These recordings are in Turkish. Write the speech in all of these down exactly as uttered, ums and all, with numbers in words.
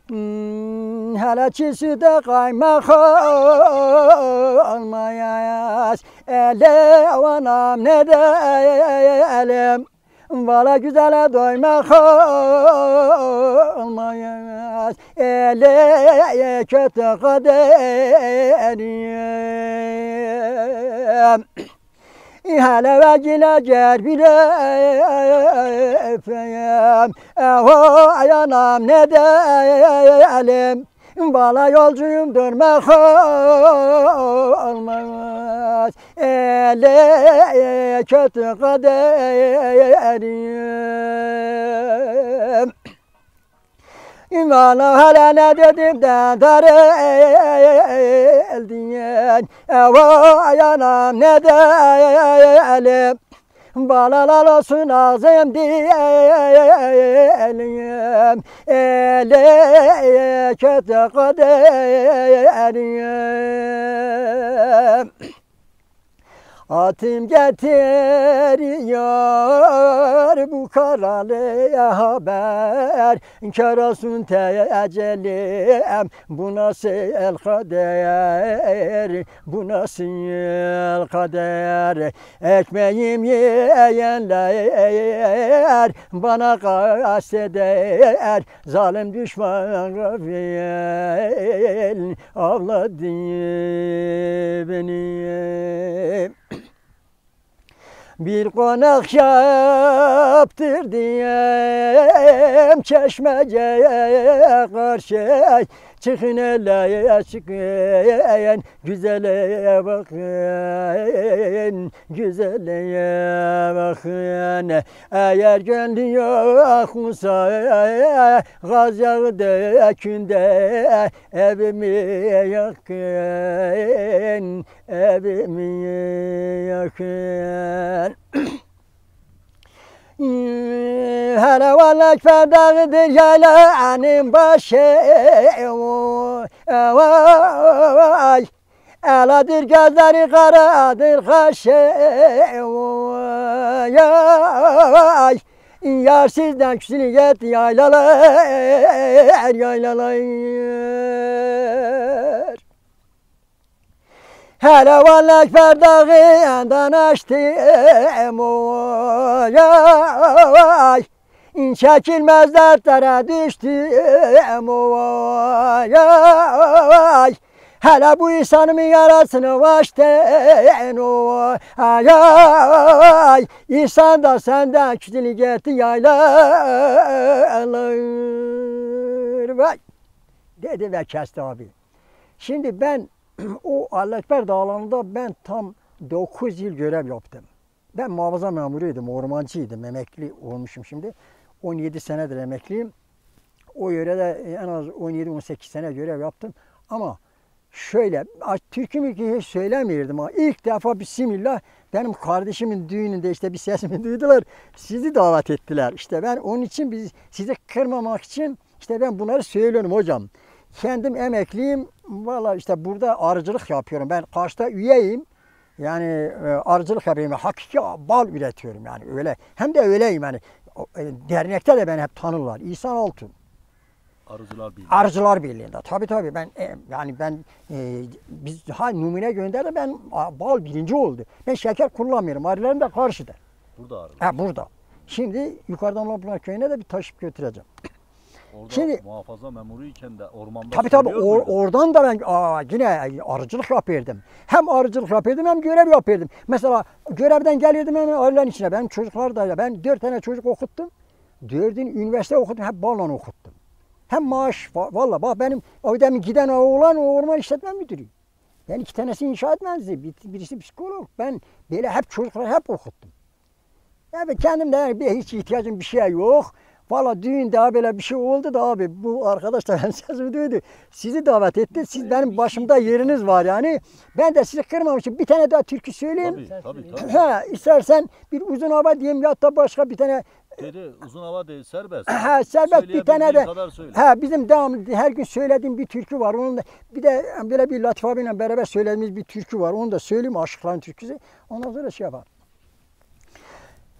Hmm, hele çizide kaymak olmayaz. Ele anam ne de elim. Vala güzele doymak olmayaz. Ele kötü kaderim. Hele ve gelecek bile efendim. Eho yanam ne de elim. Bala yolcuyum durmak olmaz. Ele kötü kaderim. İmana hala ne dedim de darıldın. Eva yanam ne de elim. Balalar olsun ağzım diyelim. Ele kötü kaderim. Atım getiriyor bu karalıya haber. Kör olsun tecelim, bu nasıl kader, bu nasıl kader. Ekmeğim yiyenler bana kasteder, zalim düşman gafil avladı beni. Bir konak yaptırdım çeşmeceye karşı. Çıkın hele çıkın, güzele bakın, güzele bakın. Eğer gönlün yoksa gaz yağı dökün de evimi yakın, evimi yakın. Hele vallahi fedağıdır yaylanın başı. Vay, eladır gözleri karadır kaşı. Vay, yar sizden küsünü get yaylalar, yaylalar. Hele vallahi ferdağından açtım oy. Çekilmez dertlere düştüm oy. Hele bu insanımın yarasını açtın oy. İnsan da senden küçülü gitti yaylalar. Vay. Dedi ve kesti abi. Şimdi ben o Allekber Dağları'nda ben tam dokuz yıl görev yaptım. Ben muhafaza memuruydum, ormancıydım, emekli olmuşum şimdi. on yedi senedir emekliyim. O yörede en az on yedi on sekiz sene görev yaptım. Ama şöyle, türkümü hiç söylemiyordum ama ilk defa bismillah benim kardeşimin düğününde işte bir sesimi duydular. Sizi davet ettiler. İşte ben onun için biz, sizi kırmamak için işte ben bunları söylüyorum hocam. Kendim emekliyim. Vallahi işte burada arıcılık yapıyorum. Ben Kaş'ta üyeyim. Yani e, arıcılık yapıyorum. Hakiki bal üretiyorum yani öyle. Hem de öyleyim yani. O, e, dernekte de beni hep tanırlar. İhsan Altun. Arıcılar Birliği. Arıcılar Birliği'nde. Tabii tabii ben e, yani ben e, biz ha numune gönderdi ben a, bal birinci oldu. Ben şeker kullanmıyorum. Arılarım da karşıda. Burada arılar. Ha burada. Şimdi yukarıdan Loplar köyüne de bir taşıp götüreceğim. Orada Şimdi, muhafaza memuruyken de ormanda tabii tabii or, oradan da ben aa, yine arıcılık yapıyordum. Hem arıcılık yapıyordum hem görev yapıyordum. Mesela görevden gelirdim hemen arıların içine. Ben çocuklar da ben dört tane çocuk okuttum. Dördünü üniversite okuttum. Hep balla okuttum. Hem maaş valla bak benim o demin giden oğlan o orman işletme müdürü. Ben iki tanesi inşaat mühendisi, birisi psikolog. Ben böyle hep çocukları hep okuttum. Yani kendim de yani hiç ihtiyacım bir şey yok. Valla düğün daha böyle bir şey oldu da abi bu arkadaş da ben sesimi duydu. Sizi davet etti. Siz benim başımda yeriniz var yani. Ben de sizi kırmamışım. Bir tane daha türkü söyleyeyim. Tabii tabii. tabii. Ha, istersen bir uzun hava diyeyim ya da başka bir tane. Dedi uzun hava değil serbest. Ha, serbest bir tane de. Ha, bizim devamlı her gün söylediğim bir türkü var. Onun da bir de böyle bir Latif abiyle beraber söylediğimiz bir türkü var. Onu da söyleyeyim aşıkların türküsü. Ondan sonra şey yapalım.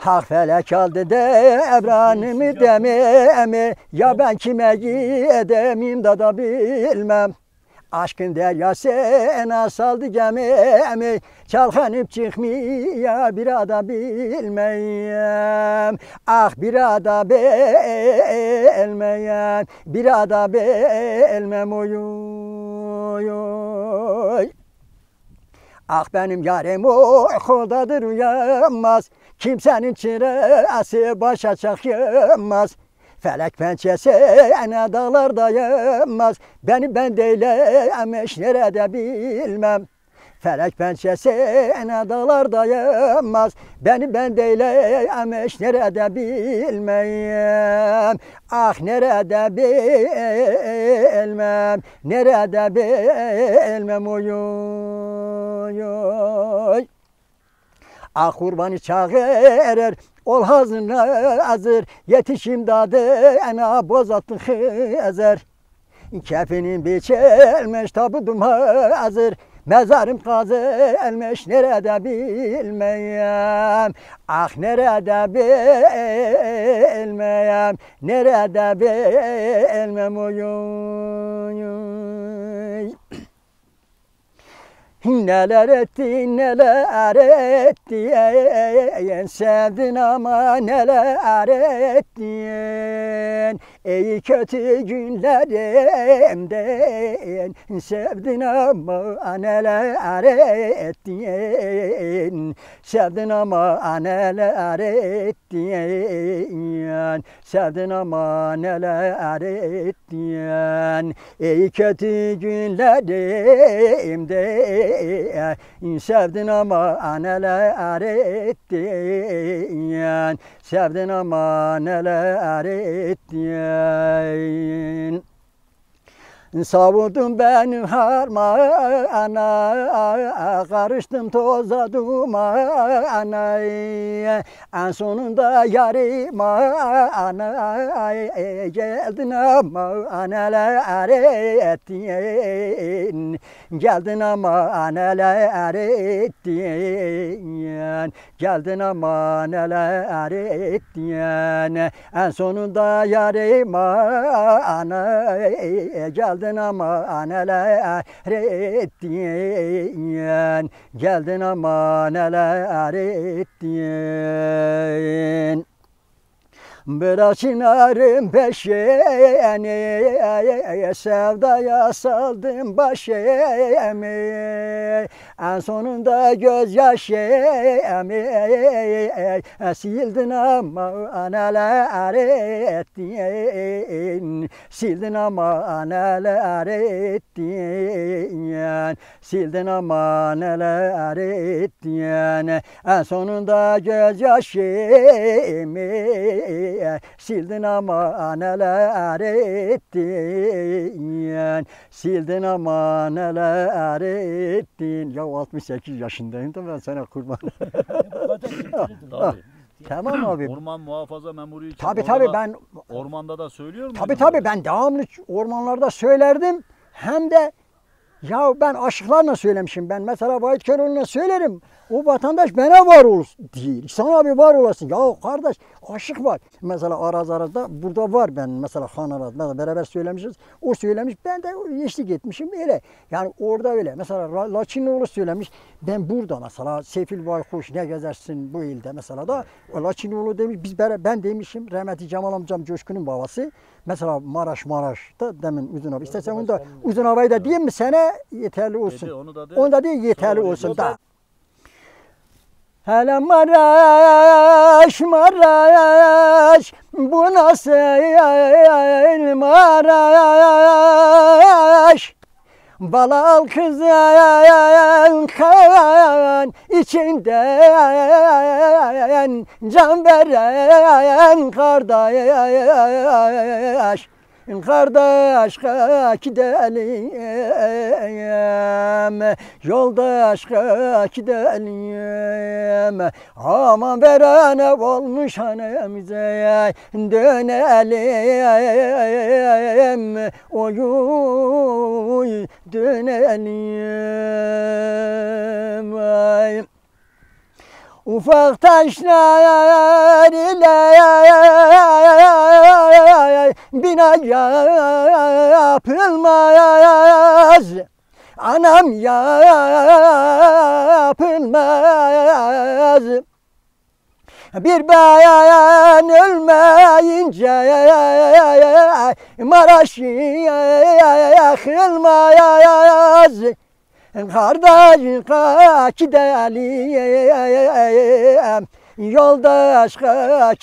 Hak felek aldı devranımı dememi. Ya ben kime gidemeyim da da bilmem. Aşkın deryası ena saldı gemimi. Çalkanıp çıkmaya bir ada bilmeyem. Ah bir ada bilmeyem. Bir ada bilmem oy oy oy. Ah benim yarim uykudadır uyanmaz. Kimsenin çırası başa çakılmaz. Felek pençesi ene dağlarda yanmaz. Beni ben deylemiş nerede bilmem. Felek pençesi ene dağlarda yanmaz. Beni ben deylemiş nerede bilmem. Ah nerede bilmem. Nerede bilmem oy oy oy. Ah kurbanı çağırır, ol hazır hazır, yetişim dadı ena bozattın hızır. Kefenin biçilmiş tabudum hazır, mezarım kazılmış nerede bilmeyem. Ah nerede bilmeyem, nerede bilmem oy oy oy. Neler ettin, neler ettin, sevdin ama neler ettin. Ey kötü günlerimden sevdin ama neler ettin. Sevdin ama neler ettin. Sevdin ama neler ettin. Ey kötü günlerimden sevdin ama neler ettin. Sevdin ama neler ettin. Savurdum ben harmana, karıştım toza dumana. En sonunda yarıma ana geldin ama neler ettin. Geldin ama neler ettin. Geldin ama neler ettin. En sonunda yarıma ana geldin. Geldin ama neler ettin. Geldin ama neler ettin. Bırak çınarın peşini, sevdaya saldım başımı. En sonunda gözyaşımı sildin ama neler ettin. Sildin ama neler ettin. Sildin ama neler ettin. En sonunda gözyaşımı sildin ama neler ettin. Sildin ama neler ettin. Ya altmış sekiz yaşındayım da ben sana kurban. Tabii. Tamam abi. Orman muhafaza memuru için. Tabii orada tabii da- ben Ormanda da söylüyor muydun? tabii tabii böyle? ben devamlı ormanlarda söylerdim. Hem de ya ben aşıklarla söylemişim. Ben mesela Vahit Köroğlu'na söylerim. O vatandaş bana var olsun değil. Sana bir var olasın. Ya kardeş aşık var. Mesela Araz Araz'da burada var ben. Mesela Han Araz. Mesela beraber söylemişiz. O söylemiş. Ben de eşlik etmişim. Öyle. Yani orada öyle. Mesela Laçinoğlu söylemiş. Ben burada mesela Sefil Baykuş ne gezersin bu ilde mesela da Laçinoğlu demiş. Biz beraber, ben demişim. Rahmetli Cemal amcam Coşkun'un babası. Mesela Maraş Maraş'ta demin Uzun Hava. İstersen onu da Uzun Hava'yı da diyeyim mi sana yeterli olsun. Dedi, onu da de. Onu da değil yeterli Sonra olsun dedi. da. Hele Maraş, Maraş, bu nasıl Maraş? Balal kızın kan içinden can veren kardeş. Kardeş gidelim, yoldaş gidelim. Aman verene olmuş hanemize dönelim. Oy oy dönelim. Ay. ufak taşlar ile bina yapılmaz. Anam yapılmaz. Bir bayan ölmeyince Maraş yakılmaz. Kardeş kaç gidelim, yoldaş kaç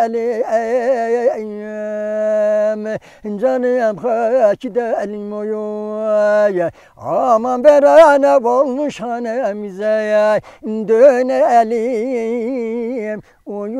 gidelim, canım kaç gidelim oy. Aman berane olmuş hanemize dönelim, oy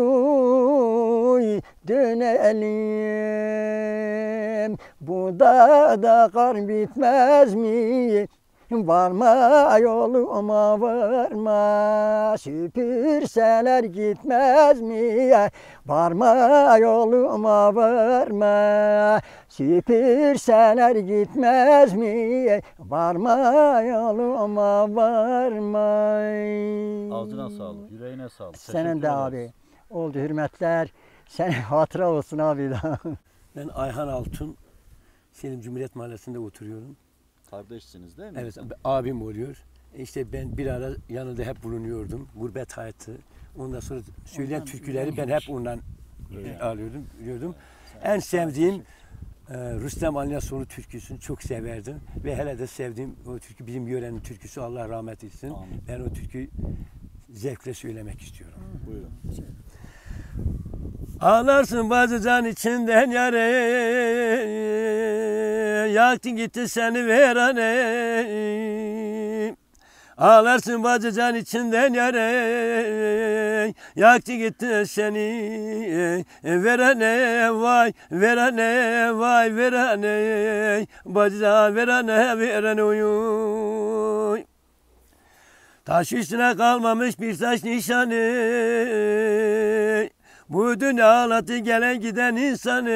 dönelim. Bu dağda kar bitmez mi? Varma yoluma varma, süpürseler gitmez mi? Varma yoluma varma, süpürseler gitmez mi? Varma yoluma varma. Ağzına sağlık, yüreğine sağlık. Senin Teşekkür de ederiz. abi. Oldu hürmetler. Sen hatıra olsun abi. Ben Ayhan Altun, Selim Cumhuriyet Mahallesi'nde oturuyorum. Kardeşsiniz değil mi? Evet, abim oluyor. İşte ben bir ara yanında hep bulunuyordum. Gurbet hayatı. Ondan sonra söyleyen Ondan türküleri ben hep ondan Evet. alıyordum, biliyordum. En sevdiğim e, Rüstem Alyasoğlu türküsünü çok severdim. Ve hele de sevdiğim o türkü bizim yörenin türküsü, Allah rahmet etsin. Amin. Ben o türküyü zevkle söylemek istiyorum. Buyurun. Ağlarsın bacıcan içinden yare, yaktın gitti seni verane. Ağlarsın bacıcan içinden yare, yaktı gitti seni verane, vay verane, vay verane, bacıcan verane, verane uyuy. Taş üstüne kalmamış bir taş nişanı, bu dünya ağlattı gelen giden insanı.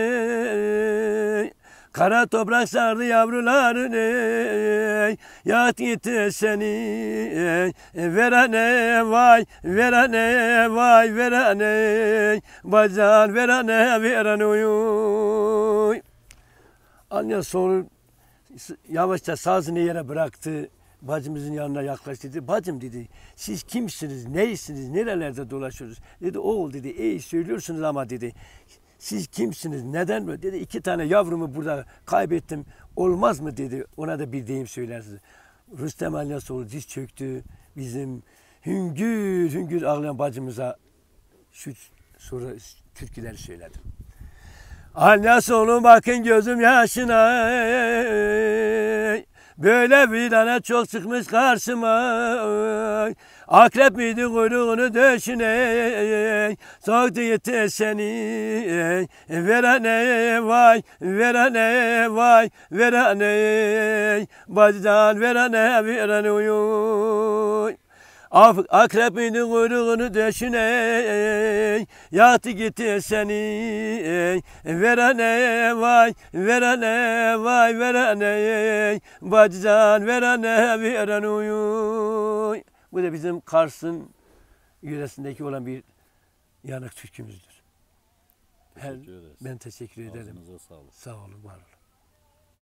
Kara toprak sardı yavrularını, yaktı gitti seni verane, vay verane, vay verane, bacıcan verane, verane uyuy. Alyasoğlu yavaşça sazını yere bıraktı. Bacımızın yanına yaklaştı, dedi. Bacım dedi, siz kimsiniz, neysiniz, nerelerde dolaşıyorsunuz? Dedi, oğul dedi, iyi söylüyorsunuz ama dedi, siz kimsiniz, neden böyle? Dedi, iki tane yavrumu burada kaybettim, olmaz mı dedi, ona da bir deyim söylersiniz. Rüstem Alyasoğlu diz çöktü, bizim hüngür hüngür ağlayan bacımıza şu sonra türküleri söyledi. Alyasoğlu bakın gözüm yaşına, böyle bir tane çok çıkmış karşıma. Akrep miydi kuyruğunu döşüne, soktu gitti seni verane, vay verane, vay verane, bacıcan verane, verane uyuy. Akrep miydi kuyruğunu döşüne, yaktı gitti seni verane, vay verane, vay verane, bacıcan verane, verane uyuy. Bu da bizim Kars'ın yöresindeki olan bir yanık türkümüzdür. Teşekkür ederiz. Ben teşekkür ederim. Ağzınıza sağlık. Sağ olun, var olun.